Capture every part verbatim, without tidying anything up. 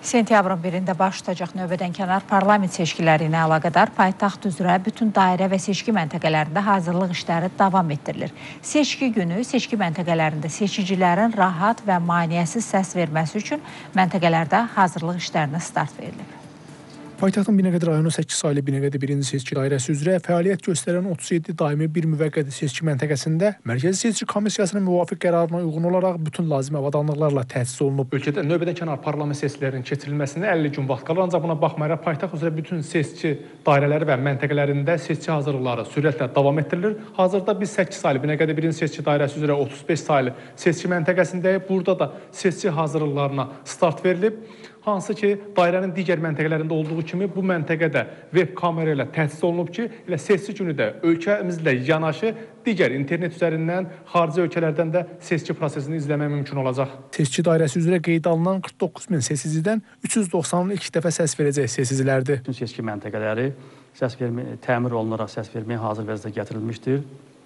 Sentyabrın birində baş tutacaq növbədənkənar parlament seçkiləri ilə əlaqədar paytaxt üzrə bütün dairə və seçki məntəqələrində hazırlıq işləri davam etdirilir. Seçki günü seçki məntəqələrində seçicilərin rahat və maneəsiz səs verməsi üçün məntəqələrdə hazırlıq işlərinə start verilib. Paytaxtın Binəqədi rayonu səkkiz saylı Binəqədi birinci seçki dairəsi üzrə fəaliyyət göstərən otuz yeddi daimi bir müvəqqəti seçki məntəqəsində Mərkəzi Seçki Komissiyasının müvafiq qərarına uyğun olaraq bütün lazımi avadanlıqlarla təsis olunub. Ölkədə növbədənkənar parlament seçkilərinin keçirilməsinə əlli gün vaxt qalır, ancaq buna baxmayaraq paytaxt üzrə bütün seçki dairələri və məntəqələrində seçki hazırlıqları sürətlə davam etdirilir. Hazırda biz səkkiz saylı Binəqədi birinci seçki dairəsi üzrə otuz beş saylı seçki məntəqəsindəyik. Burada da seçki hazırlıqlarına start verilib. Hansı ki, dairənin digər məntəqələrində olduğu kimi bu məntəqədə web kamera ilə təsis olunub ki, elə seçki günü də ölkəmizlə yanaşı digər internet üzərindən xarici ölkələrdən də seçki prosesini izləmək mümkün olacaq. Seçki dairəsi üzrə qeydə alınan qırx doqquz min seçicidən üç yüz doxsanı ilk dəfə səs verəcək seçicilərdir. Bütün seçki məntəqələri səs vermə, təmir olunaraq səs verməyə hazır vəziyyətə gətirilmişdir.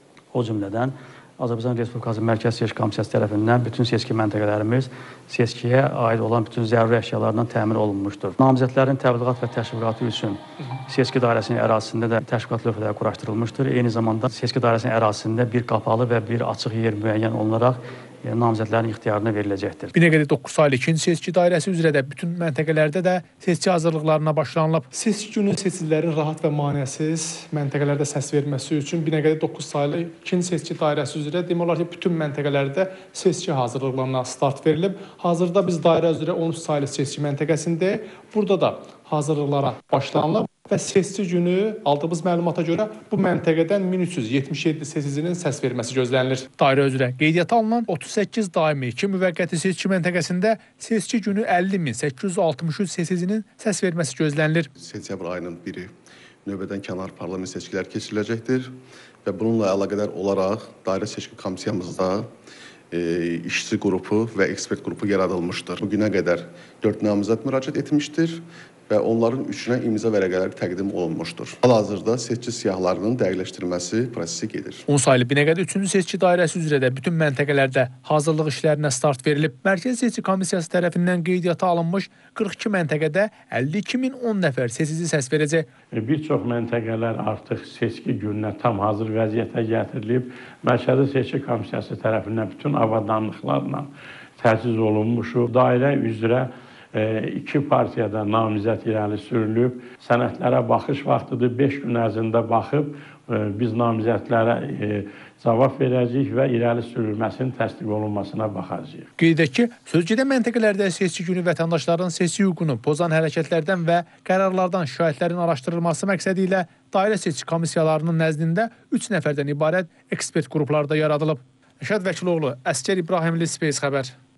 O cümlədən Azərbaycan Respublikası Mərkəzi Seçki Komissiyası tərəfindən bütün seçki məntəqələrimiz seçkiyə aid olan bütün zəruri əşyalarla təmin olunmuşdur. Namizədlərin təbliğat və təşviqatı üçün seçki dairəsinin ərazisində də təşviqat lövhələri quraşdırılmışdır. Eyni zamanda seçki dairəsinin ərazisində bir qapalı və bir açıq yer müəyyən olunaraq yəni, namizədlərin ixtiyarına veriləcəkdir. Binəqədi doqquz saylı ikinci seçki dairəsi üzrə də bütün məntəqələrdə də seçki hazırlıqlarına başlanılıb. Seçki günü seçicilərin rahat və maneəsiz məntəqələrdə səs verməsi üçün Binəqədi doqquz saylı ikinci seçki dairəsi üzrə demək olar ki, bütün məntəqələrdə seçki hazırlıqlarına start verilib. Hazırda biz dairə üzrə on üç saylı seçki məntəqəsindəyik. Burada da hazırlıqlara başlanılıb və seçki günü aldığımız məlumata görə bu məntəqədən min üç yüz yetmiş yeddi seçicinin səs verməsi gözlənilir. Dairə üzrə qeydiyyata alınan otuz səkkiz daimi iki müvəqqəti seçki məntəqəsində seçki günü əlli min səkkiz yüz altmış üç seçicinin səs verməsi gözlənilir. Sentyabr ayının biri növbədən kənar parlament seçkiləri keçiriləcəkdir və bununla əlaqədar olaraq dairə seçki komissiyamızda e, işçi qrupu və ekspert qrupu yaradılmışdır. Bugünə qədər dörd namizəd müraciət etmişdir və onların üçünə imza vərəqələri təqdim olunmuşdur. Hal-hazırda seçki siyahılarının dəqiqləşdirilməsi prosesi gedir. on saylı Binəqədi üçüncü seçki dairəsi üzrə də bütün məntəqələrdə hazırlıq işlərinə start verilib. Mərkəzi Seçki Komissiyası tərəfindən qeydiyyata alınmış qırx iki məntəqədə əlli iki min on nəfər seçici səs verəcək. Bir çox məntəqələr artıq seçki gününə tam hazır vəziyyətə gətirilib. Mərkəzi Seçki Komissiyası tərəfindən bütün avadanlıqlarla təchiz olunmuşuq. Dairə üzrə iki partiyada namizəd irəli sürülüb. Sənədlərə baxış vaxtıdır. beş gün ərzində baxıb biz namizədlərə cavab verəcəyik və irəli sürülməsinin təsdiq olunmasına baxacağıq. Qeyd edək ki, sözgedə məntəqələrdə seçki günü vətəndaşların seçki hüququnu pozan hərəkətlərdən və qərarlardan şikayətlərin araşdırılması məqsədi ilə dairə seçki komissiyalarının nəzdində üç nəfərdən ibarət ekspert qrupları da yaradılıb. Rəşad Vəkiloğlu, Əsgər İbrahimli, Space xəbər.